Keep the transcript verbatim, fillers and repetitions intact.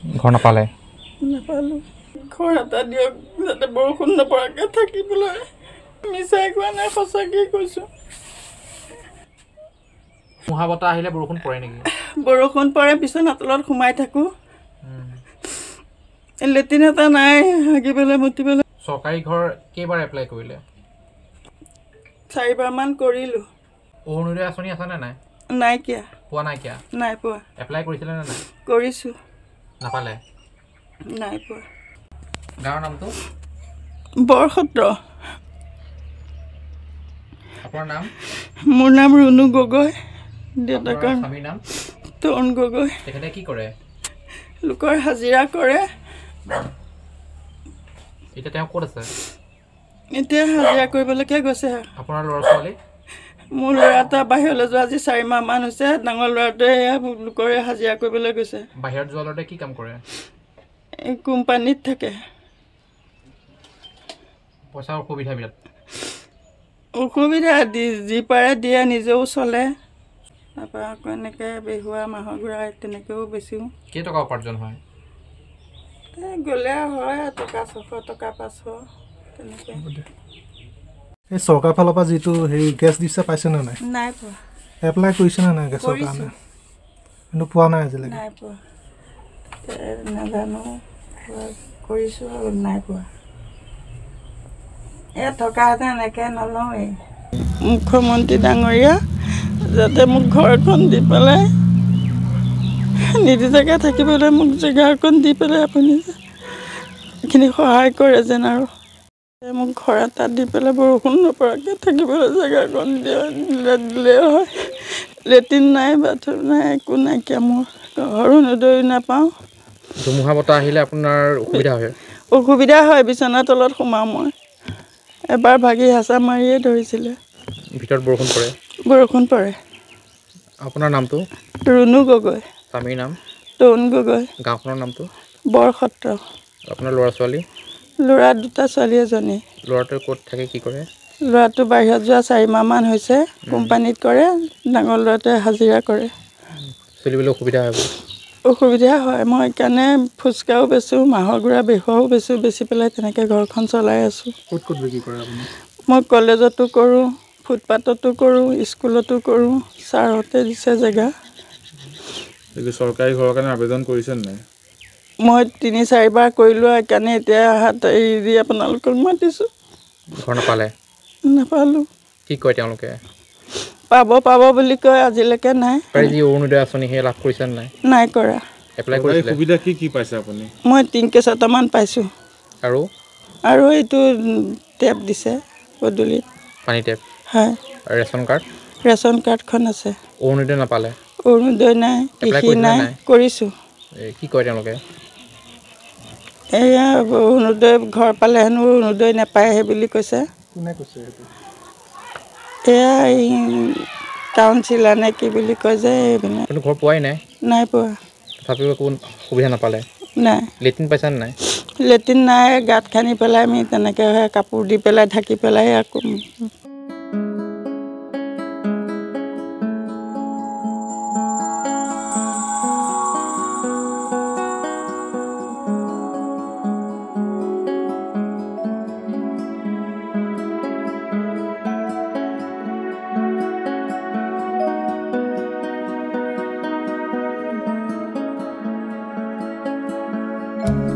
ঘৰ নাপালে নাপালোঁ ঘৰ এটা দিয়ক যাতে বৰষুণ নপৰাকৈ থাকিবলৈ মিছাই কোৱা নাই সঁচাকৈ কৈছোঁ মহা বতাহ আহিলে বৰষুণ পৰে নেকি বৰষুণ পৰে বিচনা তলত সোমাই থাকোঁ লেট্ৰিন এটা নাই হাগিবলৈ মুতিবলৈ চৰকাৰী ঘৰ কেইবাৰ এপ্লাই কৰিলে চাৰিবাৰমান কৰিলোঁ অৰুণোদয় আঁচনি আছেনে নাই নাইকিয়া পোৱা নাইকিয়া নাই পোৱা এপ্লাই কৰিছিলে নে নাই কৰিছোঁ নাপালে নাই পোৱা গাঁৱৰ নামটো বৰসত আপোনাৰ নাম মোৰ নাম ৰুণু গগৈ দেউতাকৰ স্বামীৰ নাম তৰুণ গগৈ তেখেতে কি কৰে লোকৰ হাজিৰা কৰে এতিয়া তেওঁ ক'ত আছে এতিয়া হাজিৰা কৰিবলৈকে গৈছে আপোনাৰ ল'ৰা ছোৱালী মোৰ ল'ৰা এটা বাহিৰলৈ যোৱা আজি চাৰি মাহমান হৈছে ডাঙৰ ল'ৰাটোৱে লোকৰে হাজিৰা কৰিবলৈ গৈছে বাহিৰত যোৱা ল'ৰাটোৱে কি কাম কৰে এই কোম্পানীত থাকে পইচাৰ অসুবিধা বিৰাট অসুবিধা দি যি পাৰে দিয়ে নিজেও চলে তাৰপৰা আকৌ এনেকৈ বেহুৱা মাহৰ গুড়া তেনেকৈও বেচিও কেইটকা উপাৰ্জন হয় এই গ'লে হয় টকা ছশ টকা পাঁচশ তেনেকৈ এই চৰকাৰ ফালৰ পৰা যিটো হেৰি গেছ দিছে পাইছেনে নাই নাই পোৱা এপ্লাই কৰিছেনে নাই গেছৰ কাৰণে কিন্তু পোৱা নাই আজিলৈকে নাই পোৱা নাজানো কৰিছোঁ আৰু নাই পোৱা এয়া থকাহেঁতেন এনেকৈ নলওঁৱেই মুখ্যমন্ত্ৰী ডাঙৰীয়া যাতে মোক ঘৰখন দি পেলাই নিৰ্দিষ্টকৈ থাকিবলৈ মোক জেগাখন দি পেলাই আপুনি এইখিনি সহায় কৰে যেন আৰু মোক ঘৰ এটা দি পেলাই বৰষুণ নপৰাকৈ থাকিবলৈ জেগাখন দিয়া দিলে হয় লেট্ৰিন নাই বাথৰুম নাই একো নাইকিয়া মোৰ ঘৰো নদৈ নাপাওঁ ধুমুহা বতাহ আহিলে আপোনাৰ অসুবিধা হয় অসুবিধা হয় বিচনাৰ তলত সোমাওঁ মই এবাৰ ভাগি হেঁচা মাৰিয়ে ধৰিছিলে ভিতৰত বৰষুণ পৰে বৰষুণ পৰে আপোনাৰ নামটো ৰুণু গগৈ স্বামীৰ নাম তৰুণ গগৈ গাঁওখনৰ নামটো বৰসত আপোনাৰ ল'ৰা ছোৱালী ল'ৰা দুটা ছোৱালী এজনী ল'ৰাটোৱে ক'ত থাকে কি কৰে ল'ৰাটো বাহিৰত যোৱা চাৰি মাহমান হৈছে কোম্পানীত কৰে ডাঙৰ ল'ৰাটোৱে হাজিৰা কৰে চলিবলৈ অসুবিধা হয় অসুবিধা হয় মই সেইকাৰণে ফুচকাও বেচোঁ মাহৰ গুড়া বেহুৱাও বেচোঁ বেচি পেলাই তেনেকৈ ঘৰখন চলাই আছোঁ ক'ত ক'ত বিক্ৰী কৰে আপুনি মই কলেজতো কৰোঁ ফুটপাথতো কৰোঁ স্কুলতো কৰোঁ ছাৰহঁতে দিছে জেগা চৰকাৰী ঘৰৰ কাৰণে আবেদন কৰিছে নাই মই তিনি চাৰিবাৰ কৰিলোঁ সেইকাৰণে এতিয়া হাত এৰি দি আপোনালোকক মাতিছোঁ ঘৰ নাপালে নাপালোঁ কি কয় তেওঁলোকে পাব পাব বুলি কয় আজিলৈকে নাই যি অৰুণোদয় আঁচনি সেই লাভ কৰিছে নাই নাই কৰা এপ্লাই কৰিছিলে সুবিধা কি কি পাইছে আপুনি মই তিনি কেছটামান পাইছোঁ আৰু আৰু এইটো টেপ দিছে পদূলিত পানী টেপ হয় ৰেচন কাৰ্ড ৰেচন কাৰ্ডখন আছে অৰুণোদয় নাপালে অৰুণোদয় নাই কৃষি নাই কৰিছোঁ কি কয় তেওঁলোকে এয়া অৰুণোদয় ঘৰ পালে হেনো অৰুণোদয় নাপায় সেই বুলি কৈছে কোনে কৈছে এয়া এই কাউন্সিলাৰ নে কি বুলি কয় যে এইবিলাক ঘৰ পোৱাই নাই নাই পোৱা তথাপিও একো সুবিধা নাপালে নাই লেট্ৰিন পাইছানে নাই লেট্ৰিন নাই গাঁত খান্দি পেলাই আমি তেনেকৈ কাপোৰ দি পেলাই ঢাকি পেলাই আকৌ Thank you.